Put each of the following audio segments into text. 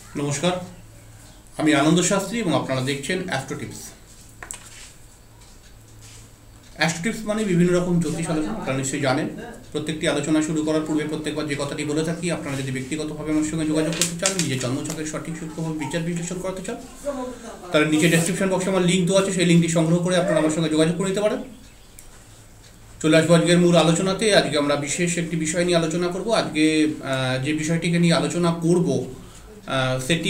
নমস্কার, আমি আনন্দ শাস্ত্রী এবং আপনারা দেখছেন অ্যাস্ট্রো টিপস। অ্যাস্ট্রো টিপস মানে বিভিন্ন রকম জ্যোতিষ আলোচনা, আপনারা নিশ্চয়ই জানেন। প্রত্যেকটি আলোচনা শুরু করার পূর্বে প্রত্যেকবার যে কথাটি বলে থাকি, আপনারা যদি ব্যক্তিগতভাবে আমার সঙ্গে যোগাযোগ করতে চান, নিজের জন্মছকের সঠিক সূক্ষ্মভাবে বিচার বিশ্লেষণ করতে চান, তার নিচে ডেসক্রিপশন বক্সে আমার লিঙ্ক দেওয়া আছে, সেই লিঙ্কটি সংগ্রহ করে আপনারা আমার সঙ্গে যোগাযোগ করে নিতে পারেন। চলে আসবো আজকের মূল আলোচনাতে। আজকে আমরা বিশেষ একটি বিষয় নিয়ে আলোচনা করব। আজকে যে বিষয়টিকে নিয়ে আলোচনা করব সেটি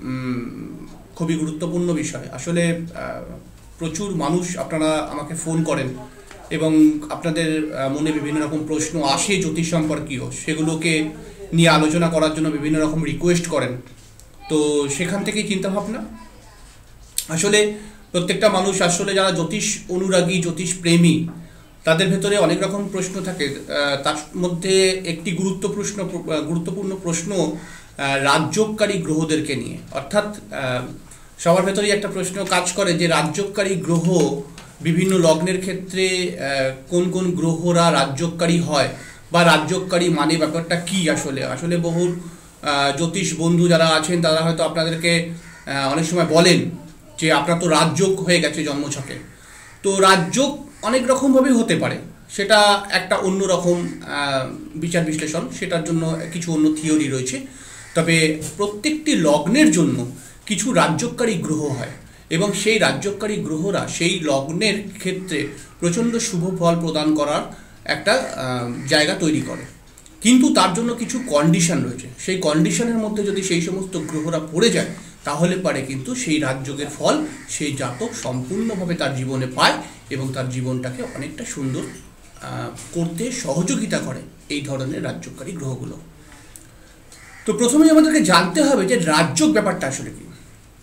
খুবই গুরুত্বপূর্ণ বিষয়। আসলে প্রচুর মানুষ আপনারা আমাকে ফোন করেন এবং আপনাদের মনে বিভিন্ন রকম প্রশ্ন আসে জ্যোতিষ সম্পর্কীয়, সেগুলোকে নিয়ে আলোচনা করার জন্য বিভিন্ন রকম রিকোয়েস্ট করেন। তো সেখান থেকেই চিন্তাভাবনা। আসলে প্রত্যেকটা মানুষ, আসলে যারা জ্যোতিষ অনুরাগী, জ্যোতিষ প্রেমী, তাদের ভেতরে অনেক রকম প্রশ্ন থাকে। তার মধ্যে একটি গুরুত্বপূর্ণ প্রশ্ন রাজযোগকারী গ্রহদেরকে নিয়ে। অর্থাৎ সবার ভেতরেই একটা প্রশ্ন কাজ করে যে রাজযোগকারী গ্রহ বিভিন্ন লগ্নের ক্ষেত্রে কোন কোন গ্রহরা রাজযোগকারী হয় বা রাজযোগকারী মানে ব্যাপারটা কি। আসলে বহু জ্যোতিষ বন্ধু যারা আছেন তারা হয়তো আপনাদেরকে অনেক সময় বলেন যে আপনার তো রাজযোগ হয়ে গেছে জন্মছকে। তো রাজযোগ অনেক রকমভাবেই হতে পারে, সেটা একটা অন্য রকম বিচার বিশ্লেষণ, সেটার জন্য কিছু অন্য থিওরি রয়েছে। তবে প্রত্যেকটি লগ্নের জন্য কিছু রাজযোগকারী গ্রহ হয় এবং সেই রাজযোগকারী গ্রহরা সেই লগ্নের ক্ষেত্রে প্রচণ্ড শুভ ফল প্রদান করার একটা জায়গা তৈরি করে। কিন্তু তার জন্য কিছু কন্ডিশন রয়েছে। সেই কন্ডিশনের মধ্যে যদি সেই সমস্ত গ্রহরা পড়ে যায়, তাহলে পারে কিন্তু সেই রাজযোগের ফল সেই জাতক সম্পূর্ণভাবে তার জীবনে পায় এবং তার জীবনটাকে অনেকটা সুন্দর করতে সহযোগিতা করে এই ধরনের রাজযোগকারী গ্রহগুলো। তো প্রথমেই আমাদেরকে জানতে হবে যে রাজযোগ ব্যাপারটা আসলে কি।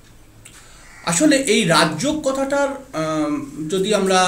আসলে এই রাজযোগ কথাটার যদি আমরা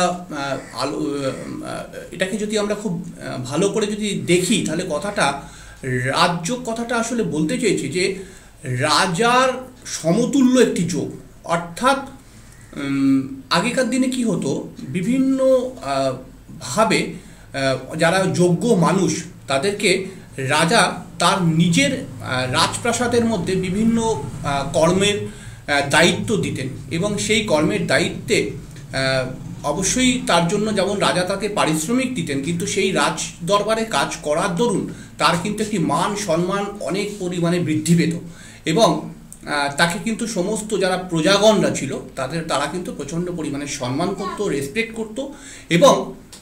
এটাকে যদি আমরা খুব ভালো করে যদি দেখি, তাহলে রাজযোগ কথাটা আসলে বলতে চেয়েছি যে রাজার সমতুল্য একটি যোগ। অর্থাৎ আগেকার দিনে কি হতো, বিভিন্ন ভাবে যারা যোগ্য মানুষ তাদেরকে রাজা তার নিজের রাজপ্রাসাদের মধ্যে বিভিন্ন কর্মের দায়িত্ব দিতেন এবং সেই কর্মের দায়িত্বে অবশ্যই তার জন্য যেমন রাজা তাকে পারিশ্রমিক দিতেন, কিন্তু সেই রাজ দরবারে কাজ করার দরুন তার কিন্তু একটি মান সম্মান অনেক পরিমাণে বৃদ্ধি পেত এবং তাকে কিন্তু সমস্ত যারা প্রজাগণরা ছিল তারা কিন্তু প্রচণ্ড পরিমাণে সম্মান করত, রেসপেক্ট করত এবং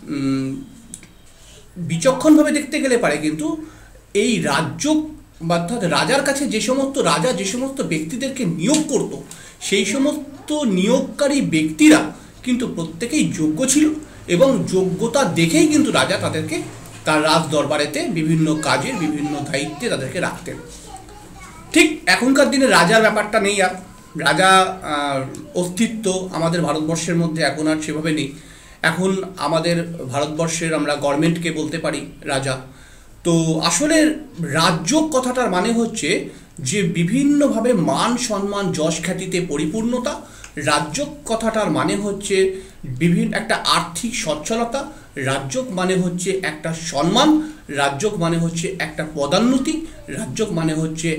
বিচক্ষণভাবে দেখতে গেলে পারে কিন্তু এই রাজযোগ অর্থাৎ রাজার কাছে যে সমস্ত ব্যক্তিদেরকে নিয়োগ করত, সেই সমস্ত নিয়োগকারী ব্যক্তিরা কিন্তু প্রত্যেকেই যোগ্য ছিল এবং যোগ্যতা দেখেই কিন্তু রাজা তাদেরকে তার রাজ দরবারেতে বিভিন্ন কাজের বিভিন্ন দায়িত্বে তাদেরকে রাখতেন। ঠিক এখনকার দিনে রাজার ব্যাপারটা নেই। আর রাজা অস্তিত্ব আমাদের ভারতবর্ষের মধ্যে এখন আর সেভাবে নেই। এখন আমাদের ভারতবর্ষের আমরা গভর্নমেন্টকে বলতে পারি রাজা। তো আসলে রাজযোগ কথাটার মানে হচ্ছে যে বিভিন্নভাবে মান সম্মান যশ খ্যাতিতে পরিপূর্ণতা। রাজযোগ কথাটার মানে হচ্ছে একটা আর্থিক সচ্ছলতা। রাজযোগ মানে হচ্ছে একটা সম্মান। রাজযোগ মানে হচ্ছে একটা পদোন্নতি। রাজযোগ মানে হচ্ছে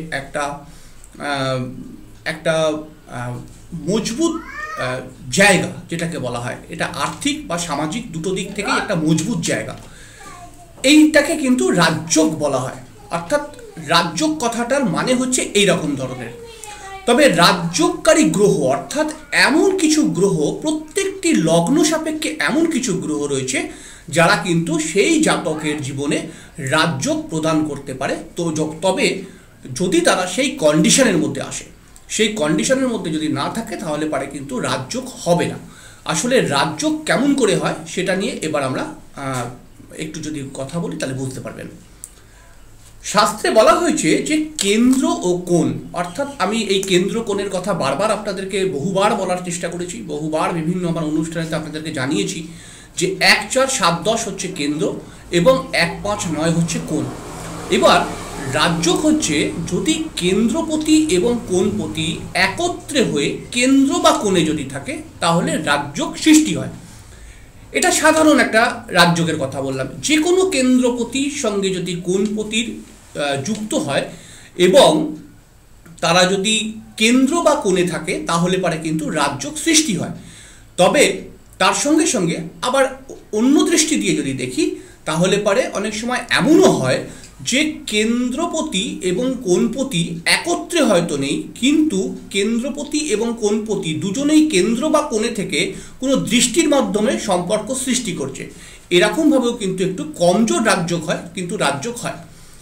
একটা মজবুত জায়গা, যেটাকে বলা হয় এটা আর্থিক বা সামাজিক দুটো দিক থেকেই একটা মজবুত জায়গা। এইটাকে কিন্তু রাজযোগ বলা হয়। অর্থাৎ রাজযোগ কথাটার মানে হচ্ছে এই রকম ধরনের। তবে রাজযোগকারী গ্রহ অর্থাৎ এমন কিছু গ্রহ, প্রত্যেকটি লগ্ন সাপেক্ষে এমন কিছু গ্রহ রয়েছে যারা কিন্তু সেই জাতকের জীবনে রাজযোগ প্রদান করতে পারে। তবে যদি তারা সেই কন্ডিশনের মধ্যে আসে, সেই কন্ডিশনের মধ্যে যদি না থাকে, তাহলে পারে কিন্তু রাজযোগ হবে না। আসলে রাজযোগ কেমন করে হয় সেটা নিয়ে এবার আমরা একটু যদি কথা বলি তাহলে বুঝতে পারবেন। শাস্ত্রে বলা হয়েছে যে কেন্দ্র ও কোণ, অর্থাৎ আমি এই কেন্দ্র কোণের কথা বারবার আপনাদেরকে বহুবার বলার চেষ্টা করেছি, বহুবার বিভিন্ন আমার অনুষ্ঠানেতে আপনাদেরকে জানিয়েছি যে 1, 4, 7, 10 হচ্ছে কেন্দ্র এবং 1, 5, 9 হচ্ছে কোণ। এবার রাজযোগ হচ্ছে যদি কেন্দ্রপতি এবং কোণপতি একত্রে হয়ে কেন্দ্র বা কোণে যদি থাকে, তাহলে রাজযোগ সৃষ্টি হয়। এটা সাধারণ একটা রাজযোগের কথা বললাম। যে কোনো কেন্দ্রপতির সঙ্গে যদি কোণপতির যুক্ত হয় এবং তারা যদি কেন্দ্র বা কোণে থাকে তাহলে পারে কিন্তু রাজযোগ সৃষ্টি হয়। তবে তার সঙ্গে সঙ্গে আবার অন্য দৃষ্টি দিয়ে যদি দেখি তাহলে পারে অনেক সময় এমনও হয় যে কেন্দ্রপতি এবং কোণপতি একত্রে হয়তো নেই, কিন্তু কেন্দ্রপতি এবং কোণপতি দুজনেই কেন্দ্র বা কোণে থেকে কোনো দৃষ্টির মাধ্যমে সম্পর্ক সৃষ্টি করছে। এরকমভাবেও কিন্তু একটু কমজোর রাজযোগ হয়, কিন্তু রাজযোগ হয়।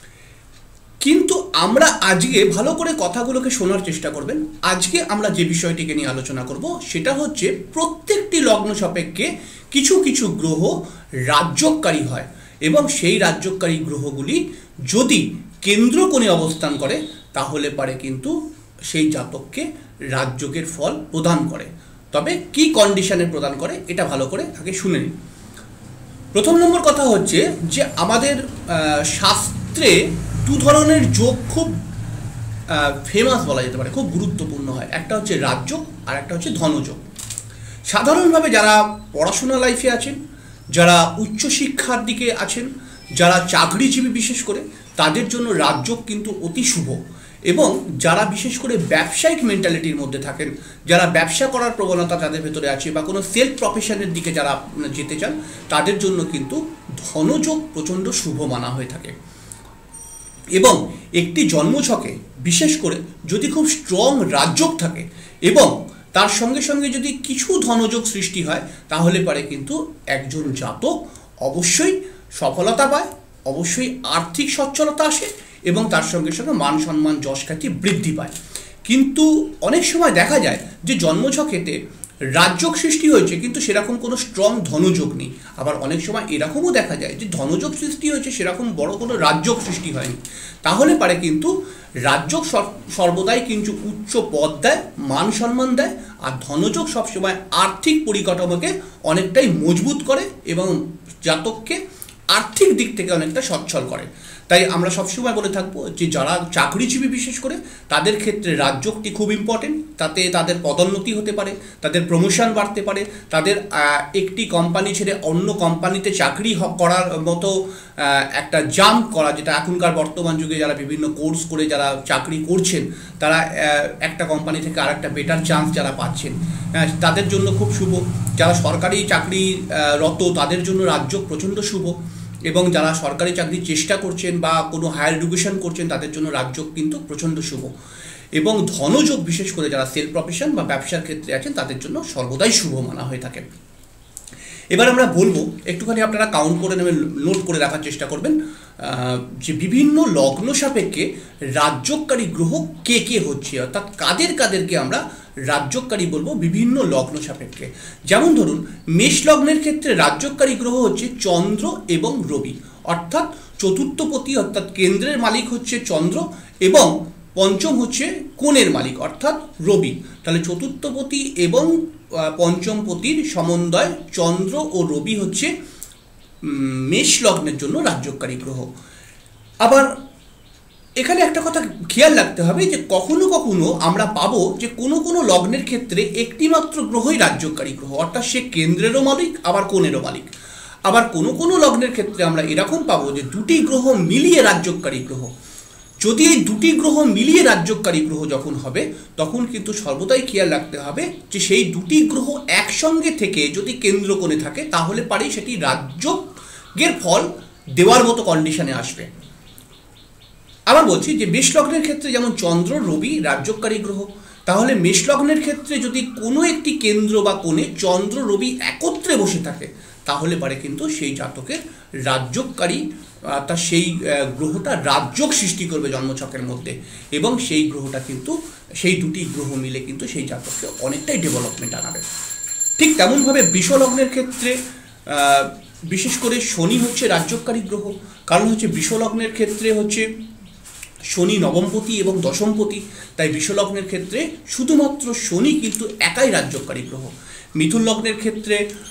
কিন্তু আমরা আজকে ভালো করে কথাগুলোকে শোনার চেষ্টা করবেন। আজকে আমরা যে বিষয়টিকে নিয়ে আলোচনা করব সেটা হচ্ছে প্রত্যেকটি লগ্ন সাপেক্ষে কিছু কিছু গ্রহ রাজযোগকারী হয় এবং সেই রাজযোগকারী গ্রহগুলি যদি কেন্দ্র কোণে অবস্থান করে তাহলে পারে কিন্তু সেই জাতককে রাজযোগের ফল প্রদান করে। তবে কি কন্ডিশনে প্রদান করে এটা ভালো করে আগে শুনে নিন। প্রথম নম্বর কথা হচ্ছে যে আমাদের শাস্ত্রে দু ধরনের যোগ খুব ফেমাস বলা যেতে পারে, খুব গুরুত্বপূর্ণ হয়। একটা হচ্ছে রাজযোগ আর একটা হচ্ছে ধনযোগ। সাধারণভাবে যারা পড়াশোনা লাইফে আছেন, যারা উচ্চশিক্ষার দিকে আছেন, যারা চাকরিজীবী বিশেষ করে তাদের জন্য রাজযোগ কিন্তু অতি শুভ। এবং যারা বিশেষ করে ব্যবসায়িক মেন্টালিটির মধ্যে থাকেন, যারা ব্যবসা করার প্রবণতা তাদের ভেতরে আছে বা কোনো সেলফ প্রফেশনের দিকে যারা যেতে চান তাদের জন্য কিন্তু ধনযোগ প্রচণ্ড শুভ মানা হয়ে থাকে। এবং একটি জন্মছকে বিশেষ করে যদি খুব স্ট্রং রাজযোগ থাকে এবং তার সঙ্গে সঙ্গে যদি কিছু ধনযোগ সৃষ্টি হয় তাহলে পারে কিন্তু একজন জাতক অবশ্যই সফলতা পায়, অবশ্যই আর্থিক সচ্ছলতা আসে এবং তার সঙ্গে সঙ্গে মান সম্মান যশ খ্যাতি বৃদ্ধি পায়। কিন্তু অনেক সময় দেখা যায় যে জন্মছকেতে রাজযোগ সৃষ্টি হয়েছে কিন্তু সেরকম কোনো স্ট্রং ধনযোগ নেই। আবার অনেক সময় এরকমও দেখা যায় যে ধনযোগ সৃষ্টি হয়েছে সেরকম বড় কোনো রাজযোগ সৃষ্টি হয়নি। তাহলে পারে কিন্তু রাজযোগ সর্বদাই কিন্তু উচ্চ পদ দেয়, মান সম্মান দেয়, আর ধনযোগ সবসময় আর্থিক পরিকাঠামোকে অনেকটাই মজবুত করে এবং জাতককে আর্থিক দিক থেকে অনেকটা সচ্ছল করে। তাই আমরা সবসময় বলে থাকবো যে যারা চাকরিজীবী বিশেষ করে তাদের ক্ষেত্রে রাজযোগটি খুব ইম্পর্টেন্ট। তাতে তাদের পদোন্নতি হতে পারে, তাদের প্রমোশন বাড়তে পারে, তাদের একটি কোম্পানি ছেড়ে অন্য কোম্পানিতে চাকরি করার মতো একটা জাম্প করা, যেটা এখনকার বর্তমান যুগে যারা বিভিন্ন কোর্স করে যারা চাকরি করছেন তারা একটা কোম্পানি থেকে আর একটা বেটার চান্স যারা পাচ্ছেন তাদের জন্য খুব শুভ। যারা সরকারি চাকরিরত তাদের জন্য রাজযোগ প্রচণ্ড শুভ। এবং যারা সরকারি চাকরির চেষ্টা করছেন বা কোনো হায়ার এডুকেশন করছেন তাদের জন্য রাজযোগ কিন্তু প্রচণ্ড শুভ। এবং ধনযোগ বিশেষ করে যারা সেলফ প্রফেশন বা ব্যবসার ক্ষেত্রে আছেন তাদের জন্য সর্বদাই শুভ মানা হয়ে থাকে। এবার আমরা বলবো, একটুখানি আপনারা কাউন্ট করে নেবেন, নোট করে রাখার চেষ্টা করবেন যে বিভিন্ন লগ্ন সাপেক্ষে রাজযোগকারী গ্রহ কে কে হচ্ছে, অর্থাৎ কাদের কাদেরকে আমরা রাজযোগকারী বলবো বিভিন্ন লগ্ন সাপেক্ষে। যেমন ধরুন মেষ লগ্নের ক্ষেত্রে রাজযোগকারী গ্রহ হচ্ছে চন্দ্র এবং রবি, অর্থাৎ চতুর্থপতি অর্থাৎ কেন্দ্রের মালিক হচ্ছে চন্দ্র এবং পঞ্চম হচ্ছে কোণের মালিক অর্থাৎ রবি। তাহলে চতুর্থপতি এবং পঞ্চমপতির সমন্বয় চন্দ্র ও রবি হচ্ছে মেষ লগ্নের জন্য রাজযোগকারী গ্রহ। আবার এখানে একটা কথা খেয়াল রাখতে হবে যে কখনো কখনো আমরা পাবো যে কোনো কোনো লগ্নের ক্ষেত্রে একটি মাত্র গ্রহই রাজযোগকারী গ্রহ, অর্থাৎ সে কেন্দ্রেরও মালিক আবার কোণেরও মালিক। আবার কোনো কোনো লগ্নের ক্ষেত্রে আমরা এরকম পাবো যে দুটি গ্রহ মিলিয়ে রাজযোগকারী গ্রহ। যদি এই দুটি গ্রহ মিলিয়ে রাজযোগকারী গ্রহ যখন হবে তখন কিন্তু সর্বদাই খেয়াল রাখতে হবে যে সেই দুটি গ্রহ একসঙ্গে থেকে যদি কেন্দ্র কোণে থাকে তাহলে পারেই সেটি রাজযোগের ফল দেওয়ার মতো কন্ডিশনে আসবে। আবার বলছি যে মেষ লগ্নের ক্ষেত্রে যেমন চন্দ্র রবি রাজযোগকারী গ্রহ, তাহলে মেষ লগ্নের ক্ষেত্রে যদি কোনো একটি কেন্দ্র বা কোণে চন্দ্র রবি একত্রে বসে থাকে তাহলে পারে কিন্তু সেই জাতকের রাজযোগকারী তা সেই গ্রহটা রাজযোগ সৃষ্টি করবে জন্মছকের মধ্যে এবং সেই গ্রহটা কিন্তু সেই দুটি গ্রহ মিলে কিন্তু সেই জাতককে অনেকটাই ডেভেলপমেন্ট আনাবে। ঠিক তেমনভাবে বৃষ লগ্নের ক্ষেত্রে বিশেষ করে শনি হচ্ছে রাজযোগকারী গ্রহ, কারণ হচ্ছে বৃষ লগ্নের ক্ষেত্রে হচ্ছে শনি নবমপতি এবং দশমপতি, তাই বৃষ লগ্নের ক্ষেত্রে শুধুমাত্র শনি কিন্তু একাই রাজযোগকারী গ্রহ। মিথুন লগ্নের ক্ষেত্রে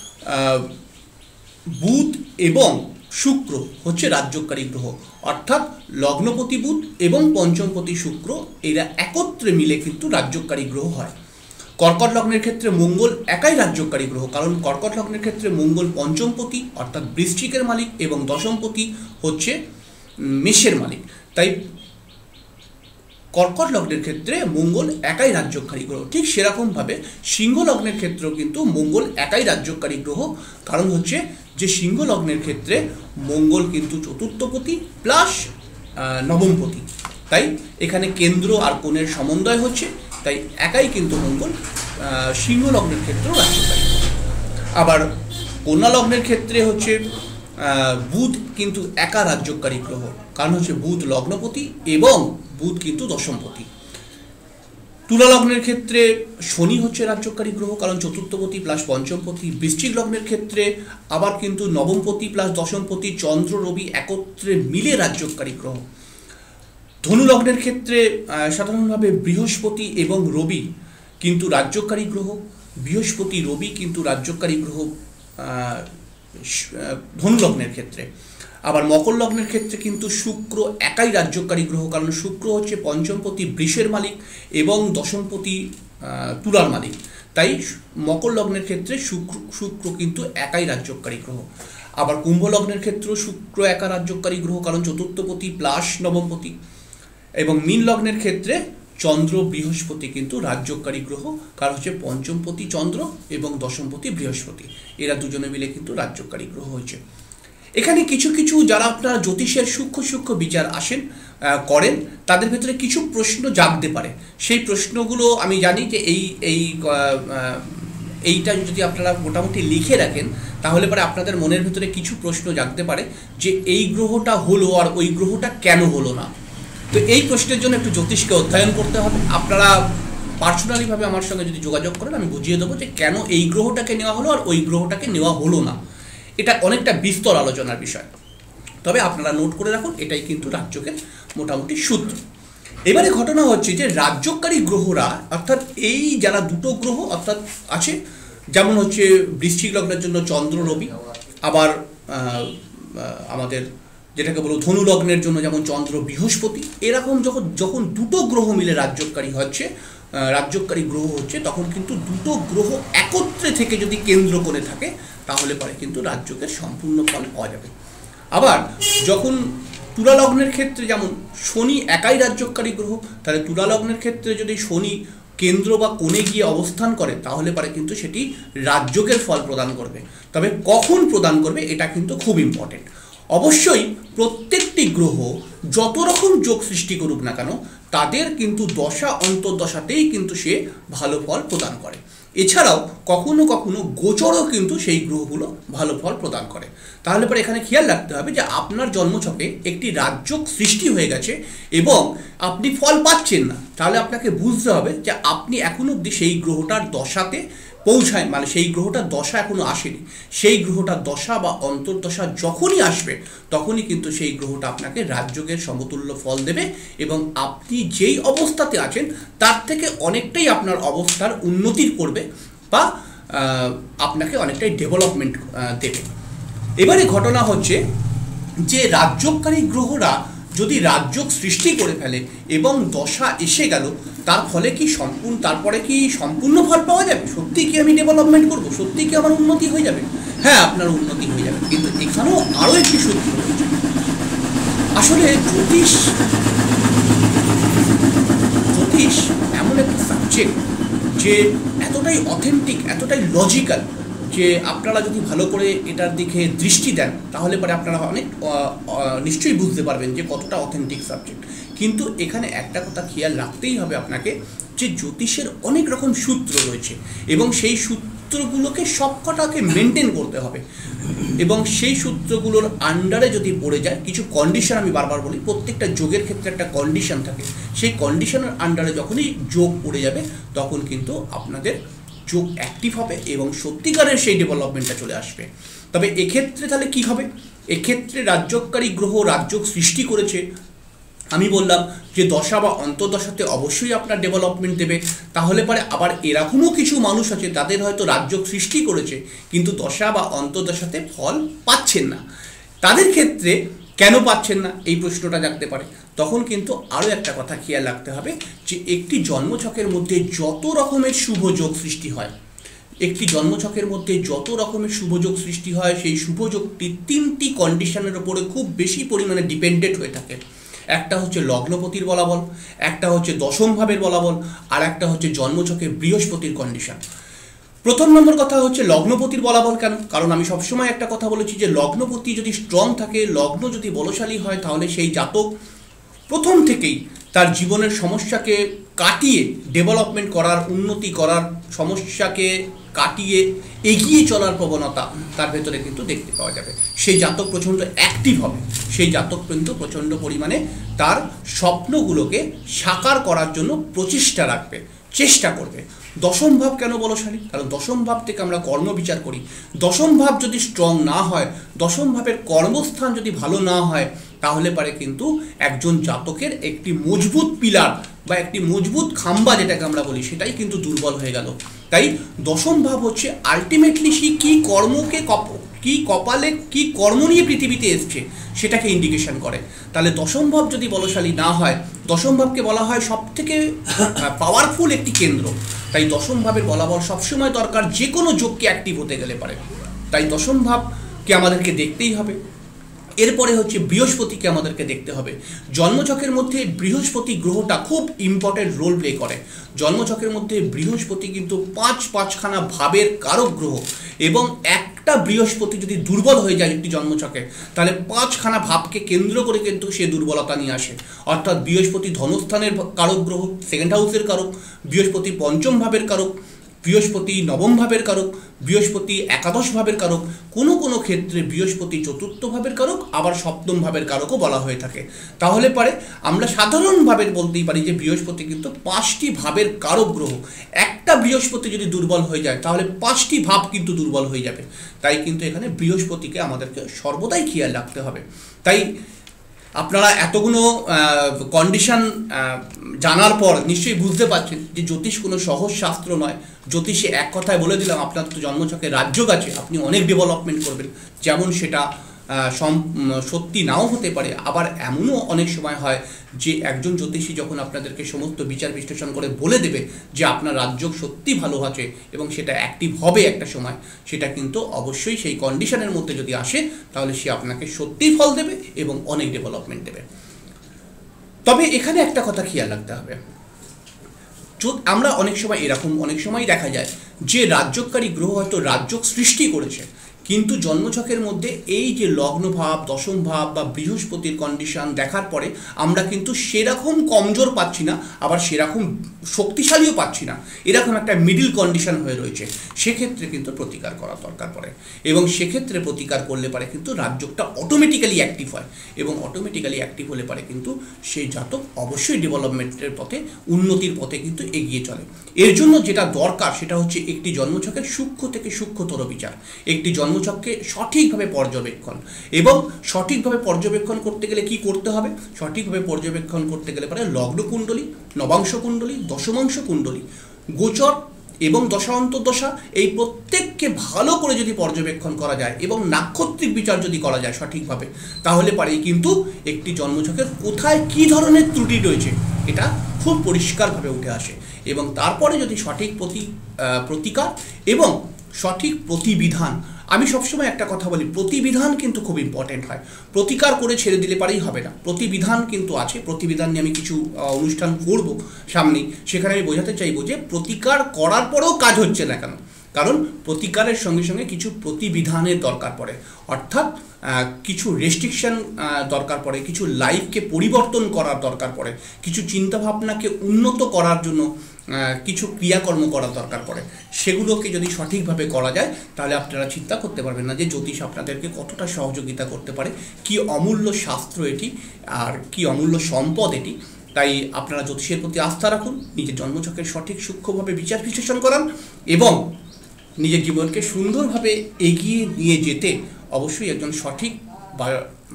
বুধ এবং শুক্র হচ্ছে রাজযোগকারী গ্রহ, অর্থাৎ লগ্নপতি বুধ এবং পঞ্চমপতি শুক্র এরা একত্রে মিলে কিন্তু রাজযোগকারী গ্রহ হয়। কর্কট লগ্নের ক্ষেত্রে মঙ্গল একাই রাজযোগকারী গ্রহ, কারণ কর্কট লগ্নের ক্ষেত্রে মঙ্গল পঞ্চমপতি অর্থাৎ বৃশ্চিকের মালিক এবং দশমপতি হচ্ছে মেষের মালিক। তাই কর্কট লগ্নের ক্ষেত্রে মঙ্গল একাই রাজ্যকারী গ্রহ, ঠিক সেরকমভাবে সিংহ লগ্নের ক্ষেত্রেও কিন্তু মঙ্গল একাই রাজ্যকারী গ্রহ। কারণ হচ্ছে যে সিংহ লগ্নের ক্ষেত্রে মঙ্গল কিন্তু চতুর্থপতি প্লাস নবমপতি, তাই এখানে কেন্দ্র আর কোণের সমন্বয় হচ্ছে, তাই একাই কিন্তু মঙ্গল সিংহ লগ্নের ক্ষেত্রেও রাজ্যকারী। আবার কন্যা লগ্নের ক্ষেত্রে হচ্ছে বুধ কিন্তু একা রাজ্যকারী গ্রহ, কারণ হচ্ছে বুধ লগ্নপতি এবং বুধ কিন্তু দশমপতি। তুলা লগ্নের ক্ষেত্রে শনি হচ্ছে রাজ্যকারী গ্রহ, কারণ চতুর্থপতি প্লাস পঞ্চমপতি। বৃশ্চিক লগ্নের ক্ষেত্রে আবার কিন্তু নবমপতি প্লাস দশমপতি চন্দ্র রবি একত্রে মিলে রাজ্যকারী গ্রহ। ধনু লগ্নের ক্ষেত্রে সাধারণভাবে বৃহস্পতি এবং রবি কিন্তু রাজ্যকারী গ্রহ, বৃহস্পতি রবি কিন্তু রাজ্যকারী গ্রহ ধনু লগ্নের ক্ষেত্রে। আবার মকর লগ্নের ক্ষেত্রে কিন্তু শুক্র একাই রাজ্যকারী গ্রহ, কারণ শুক্র হচ্ছে পঞ্চমপতি বৃষের মালিক এবং দশমপতি তুলার মালিক, তাই মকর লগ্নের ক্ষেত্রে শুক্র কিন্তু একাই রাজ্যকারী গ্রহ। আবার কুম্ভ লগ্নের ক্ষেত্রেও শুক্র একা রাজ্যকারী গ্রহ, কারণ চতুর্থপতি প্লাস নবমপতি। এবং মীন লগ্নের ক্ষেত্রে চন্দ্র বৃহস্পতি কিন্তু রাজ্যকারী গ্রহ, কারণ হচ্ছে পঞ্চমপতি চন্দ্র এবং দশমপতি বৃহস্পতি, এরা দুজনে মিলে কিন্তু রাজ্যকারী গ্রহ হয়েছে। এখানে কিছু কিছু যারা আপনারা জ্যোতিষের সূক্ষ্ম সূক্ষ্ম বিচার আসেন করেন, তাদের ভেতরে কিছু প্রশ্ন জাগতে পারে। সেই প্রশ্নগুলো আমি জানি যে এইটা যদি আপনারা মোটামুটি লিখে রাখেন, তাহলে পরে আপনাদের মনের ভেতরে কিছু প্রশ্ন জাগতে পারে যে এই গ্রহটা হলো আর ওই গ্রহটা কেন হলো না। তো এই প্রশ্নের জন্য একটু জ্যোতিষকে অধ্যয়ন করতে হবে। আপনারা পার্সোনালিভাবে আমার সঙ্গে যদি যোগাযোগ করেন, আমি বুঝিয়ে দেবো যে কেন এই গ্রহটাকে নেওয়া হলো আর ওই গ্রহটাকে নেওয়া হলো না। এটা অনেকটা বিস্তর আলোচনার বিষয়, তবে আপনারা নোট করে রাখুন, এটাই কিন্তু রাজ্যকের মোটামুটি সূত্র। এবারে ঘটনা হচ্ছে যে রাজ্যকারী গ্রহরা, অর্থাৎ এই যারা দুটো গ্রহ অর্থাৎ আছে, যেমন হচ্ছে বৃশ্চিক লগ্নের জন্য চন্দ্র রবি, আবার আমাদের যেটাকে বলবো ধনু লগ্নের জন্য যেমন চন্দ্র বৃহস্পতি, এরকম যখন দুটো গ্রহ মিলে রাজ্যকারী গ্রহ হচ্ছে, তখন কিন্তু দুটো গ্রহ একত্রে থেকে যদি কেন্দ্র করে থাকে, তাহলে পরে কিন্তু রাজ্যকের সম্পূর্ণ ফল পাওয়া যাবে। আবার যখন তুলা লগ্নের ক্ষেত্রে যেমন শনি একাই রাজ্যকারী গ্রহ, তাহলে তুলা লগ্নের ক্ষেত্রে যদি শনি কেন্দ্র বা কোণে গিয়ে অবস্থান করে, তাহলে পরে কিন্তু সেটি রাজ্যকের ফল প্রদান করবে। তবে কখন প্রদান করবে এটা কিন্তু খুব ইম্পর্টেন্ট। অবশ্যই প্রত্যেকটি গ্রহ যত রকম যোগ সৃষ্টি করুক না কেন, তাদের কিন্তু দশা অন্তর্দশাতেই কিন্তু সে ভালো ফল প্রদান করে। এছাড়াও কখনো কখনো গোচরও কিন্তু সেই গ্রহগুলো ভালো ফল প্রদান করে। তাহলে পরে এখানে খেয়াল রাখতে হবে যে আপনার জন্মছকে একটি রাজযোগ সৃষ্টি হয়ে গেছে এবং আপনি ফল পাচ্ছেন না, তাহলে আপনাকে বুঝতে হবে যে আপনি এখনো অবধি সেই গ্রহটার দশাতে পৌঁছায়, মানে সেই গ্রহটার দশা এখনো আসেনি। সেই গ্রহটার দশা বা অন্তর্দশা যখনই আসবে, তখনই কিন্তু সেই গ্রহটা আপনাকে রাজযোগের সমতুল্য ফল দেবে এবং আপনি যেই অবস্থাতে আছেন তার থেকে অনেকটাই আপনার অবস্থার উন্নতির করবে বা আপনাকে অনেকটাই ডেভেলপমেন্ট দেবে। এবারে ঘটনা হচ্ছে যে রাজ্যকারী গ্রহরা যদি রাজযোগ সৃষ্টি করে ফেলে এবং দশা এসে গেল, তারপরে কি সম্পূর্ণ ফল পাওয়া যাবে? সত্যি কি আমি ডেভেলপমেন্ট করবো? সত্যি কি আমার উন্নতি হয়ে যাবে? হ্যাঁ, আপনার উন্নতি হয়ে যাবে, কিন্তু এখানেও আরও একটি সূত্র রয়েছে। আসলে জ্যোতিষ এমন একটা সাবজেক্ট যে এতটাই অথেন্টিক, এতটাই লজিক্যাল, যে আপনারা যদি ভালো করে এটার দিকে দৃষ্টি দেন, তাহলে পরে আপনারা অনেক নিশ্চয়ই বুঝতে পারবেন যে কতটা অথেন্টিক সাবজেক্ট। কিন্তু এখানে একটা কথা খেয়াল রাখতেই হবে আপনাকে, যে জ্যোতিষের অনেক রকম সূত্র রয়েছে এবং সেই সূত্রগুলোকে সবকটাকে মেনটেন করতে হবে এবং সেই সূত্রগুলোর আন্ডারে যদি পড়ে যায় কিছু কন্ডিশন, আমি বারবার বলি প্রত্যেকটা যোগের ক্ষেত্রে একটা কন্ডিশন থাকে, সেই কন্ডিশনের আন্ডারে যখনই যোগ পড়ে যাবে, তখন কিন্তু আপনাদের যোগ অ্যাক্টিভ হবে এবং সত্যিকারের সেই ডেভেলপমেন্টটা চলে আসবে। তবে এক্ষেত্রে তাহলে কি হবে? এক্ষেত্রে রাজ্যকারী গ্রহ রাজযোগ সৃষ্টি করেছে, আমি বললাম যে দশা বা অন্তর্দশাতে অবশ্যই আপনার ডেভেলপমেন্ট দেবে। তাহলে পরে আবার এরকমও কিছু মানুষ আছে তাদের হয়তো রাজযোগ সৃষ্টি করেছে কিন্তু দশা বা অন্তর্দশাতে ফল পাচ্ছেন না, তাদের ক্ষেত্রে কেন পাচ্ছেন না এই প্রশ্নটা জাগতে পারে। তখন কিন্তু আরও একটা কথা খেয়াল রাখতে হবে যে একটি জন্মছকের মধ্যে যত রকমের শুভযোগ সৃষ্টি হয়, সেই শুভযোগটি তিনটি কন্ডিশনের ওপরে খুব বেশি পরিমাণে ডিপেন্ডেন্ট হয়ে থাকে। একটা হচ্ছে লগ্নপতির বলাবল, একটা হচ্ছে দশম ভাবের বলাবল, আর একটা হচ্ছে জন্মছকে বৃহস্পতির কন্ডিশন। প্রথম নম্বর কথা হচ্ছে লগ্নপতির বলাবল। কেন? কারণ আমি সবসময় একটা কথা বলেছি যে লগ্নপতি যদি স্ট্রং থাকে, লগ্ন যদি বলশালী হয়, তাহলে সেই জাতক প্রথম থেকেই তার জীবনের সমস্যাকে কাটিয়ে ডেভেলপমেন্ট করার, উন্নতি করার, সমস্যাকে কাটিয়ে এগিয়ে চলার প্রবণতা তার ভেতরে কিন্তু দেখতে পাওয়া যাবে। সেই জাতক প্রচণ্ড অ্যাক্টিভ হবে, সেই জাতক কিন্তু প্রচণ্ড পরিমাণে তার স্বপ্নগুলোকে সাকার করার জন্য প্রচেষ্টা রাখবে, চেষ্টা করবে। দশম ভাব কেন বলশালী? কারণ দশম ভাব থেকে আমরা কর্ম বিচার করি। দশম ভাব যদি স্ট্রং না হয়, দশম ভাবের কর্মস্থান যদি ভালো না হয়, তাহলে পারে কিন্তু একজন জাতকের একটি মজবুত পিলার বা একটি মজবুত খাম্বা যেটাকে আমরা বলি, সেটাই কিন্তু দুর্বল হয়ে গেল। তাই দশম ভাব হচ্ছে আলটিমেটলি সে কী কর্মকে কি কপালে কি কর্ম নিয়ে পৃথিবীতে এসছে সেটাকে ইন্ডিকেশন করে। তাহলে দশম ভাব যদি বলশালী না হয়, দশম ভাবকে বলা হয় সব থেকে পাওয়ারফুল একটি কেন্দ্র। তাই দশম ভাবের বলাবল সবসময় দরকার, যে কোনো যোগকে অ্যাক্টিভ হতে গেলে পারে। তাই দশম ভাবকে আমাদেরকে দেখতেই হবে। এরপরে হচ্ছে বৃহস্পতিকে আমাদেরকে দেখতে হবে। জন্মছকের মধ্যে বৃহস্পতি গ্রহটা খুব ইম্পর্টেন্ট রোল প্লে করে। জন্মছকের মধ্যে বৃহস্পতি কিন্তু পাঁচখানা ভাবের কারক গ্রহ, এবং একটা বৃহস্পতি যদি দুর্বল হয়ে যায় একটি জন্মছকে, তাহলে 5খানা ভাবকে কেন্দ্র করে কিন্তু সে দুর্বলতা নিয়ে আসে। অর্থাৎ বৃহস্পতি ধনস্থানের কারক গ্রহ, সেকেন্ড হাউসের কারক, বৃহস্পতি পঞ্চম ভাবের কারক, বৃহস্পতি নবম ভাবের কারক, বৃহস্পতি একাদশ ভাবের কারক, কোনো কোনো ক্ষেত্রে বৃহস্পতি চতুর্থ ভাবের কারক, আবার সপ্তম ভাবের কারকও বলা হয়ে থাকে। তাহলে পরে আমরা সাধারণভাবে বলতেই পারি যে বৃহস্পতি কিন্তু 5টি ভাবের কারক গ্রহ। একটা বৃহস্পতি যদি দুর্বল হয়ে যায়, তাহলে 5টি ভাব কিন্তু দুর্বল হয়ে যাবে। তাই কিন্তু এখানে বৃহস্পতিকে আমাদেরকে সর্বদাই খেয়াল রাখতে হবে। তাই আপনারা এতগুলো কন্ডিশন জানার পর নিশ্চয়ই বুঝতে পারছেন যে জ্যোতিষ কোনো সহজ শাস্ত্র নয়। জ্যোতিষে এক কথায় বলে দিলাম, আপনার তো জন্মছকে রাজযোগ আছে, আপনি অনেক ডেভেলপমেন্ট করবেন। যেমন সেটা সত্যি নাও হতে পারে, আবার এমনও অনেক সময় হয় যে একজন জ্যোতিষী যখন আপনাদেরকে সমস্ত বিচার বিশ্লেষণ করে বলে দেবে যে আপনার রাজযোগ সত্যি ভালো আছে এবং সেটা অ্যাক্টিভ হবে একটা সময়, সেটা কিন্তু অবশ্যই সেই কন্ডিশনের মধ্যে যদি আসে, তাহলে সে আপনাকে সত্যিই ফল দেবে এবং অনেক ডেভেলপমেন্ট দেবে। তবে এখানে একটা কথা খেয়াল রাখতে হবে, আমরা অনেক সময় দেখা যায় যে রাজযোগকারী গ্রহ হয়তো রাজযোগ সৃষ্টি করেছে, কিন্তু জন্মছকের মধ্যে এই যে লগ্ন ভাব, দশম ভাব বা বৃহস্পতির কন্ডিশন দেখার পরে আমরা কিন্তু সেরকম কমজোর পাচ্ছি না, আবার সেরকম শক্তিশালীও পাচ্ছি না, এরকম একটা মিডিল কন্ডিশন হয়ে রয়েছে। সেক্ষেত্রে কিন্তু প্রতিকার করা দরকার পড়ে, এবং সেক্ষেত্রে প্রতিকার করলে পারে কিন্তু রাজযোগটা অটোমেটিক্যালি অ্যাক্টিভ হয়, এবং অটোমেটিক্যালি অ্যাক্টিভ হলে পারে কিন্তু সেই জাতক অবশ্যই ডেভেলপমেন্টের পথে, উন্নতির পথে কিন্তু এগিয়ে চলে। এর জন্য যেটা দরকার সেটা হচ্ছে একটি জন্মছকের সূক্ষ্ম থেকে সূক্ষ্মতর বিচার, একটি জন্মছককে সঠিকভাবে পর্যবেক্ষণ। এবং সঠিকভাবে পর্যবেক্ষণ করতে গেলে কি করতে হবে? সঠিকভাবে পর্যবেক্ষণ করতে গেলে পারে লগ্ন কুণ্ডলী, নবাংশ কুণ্ডলী, দশমাংশ কুণ্ডলী, গোচর এবং দশান্তর্দশা, এই প্রত্যেককে ভালো করে যদি পর্যবেক্ষণ করা যায় এবং নাক্ষত্রিক বিচার যদি করা যায় সঠিকভাবে, তাহলে পারেই কিন্তু একটি জন্মছকের কোথায় কী ধরনের ত্রুটি রয়েছে এটা খুব পরিষ্কারভাবে উঠে আসে। এবং তারপরে যদি সঠিক প্রতিকার এবং সঠিক প্রতিবিধান, আমি সবসময় একটা কথা বলি, প্রতিবিধান কিন্তু খুব ইম্পর্টেন্ট হয়। প্রতিকার করে ছেড়ে দিলে পারেই হবে না, প্রতিবিধান কিন্তু আছে। প্রতিবিধান নিয়ে আমি কিছু অনুষ্ঠান করব সামনে, সেখানে আমি বোঝাতে চাইবো যে প্রতিকার করার পরেও কাজ হচ্ছে না কেন, কারণ প্রতিকারের সঙ্গে সঙ্গে কিছু প্রতিবিধানের দরকার পড়ে। অর্থাৎ কিছু রেস্ট্রিকশন দরকার পড়ে, কিছু লাইফকে পরিবর্তন করার দরকার পড়ে, কিছু চিন্তাভাবনাকে উন্নত করার জন্য কিছু ক্রিয়াকর্ম করার দরকার পড়ে। সেগুলোকে যদি সঠিকভাবে করা যায়, তাহলে আপনারা চিন্তা করতে পারবেন না যে জ্যোতিষ আপনাদেরকে কতটা সহযোগিতা করতে পারে, কি অমূল্য শাস্ত্র এটি, আর কি অমূল্য সম্পদ এটি। তাই আপনারা জ্যোতিষের প্রতি আস্থা রাখুন, নিজের জন্মছকের সঠিক সূক্ষ্মভাবে বিচার বিশ্লেষণ করান, এবং নিজের জীবনকে সুন্দরভাবে এগিয়ে নিয়ে যেতে অবশ্যই একজন সঠিক বা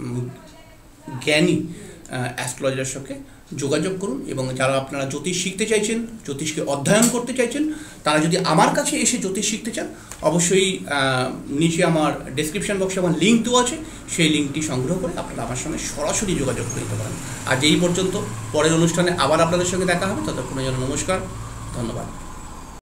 জ্ঞানী অ্যাস্ট্রোলজারের সঙ্গে যোগাযোগ করুন। এবং যারা আপনারা জ্যোতিষ শিখতে চাইছেন, জ্যোতিষকে অধ্যয়ন করতে চাইছেন, তারা যদি আমার কাছে এসে জ্যোতিষ শিখতে চান, অবশ্যই নিচে আমার ডেসক্রিপশন বক্সে আমার লিঙ্ক দেওয়া আছে, সেই লিঙ্কটি সংগ্রহ করে আপনারা আমার সঙ্গে সরাসরি যোগাযোগ করে নিতে পারেন। আজ এই পর্যন্ত, পরের অনুষ্ঠানে আবার আপনাদের সঙ্গে দেখা হবে। ততক্ষণের জন্য নমস্কার, ধন্যবাদ।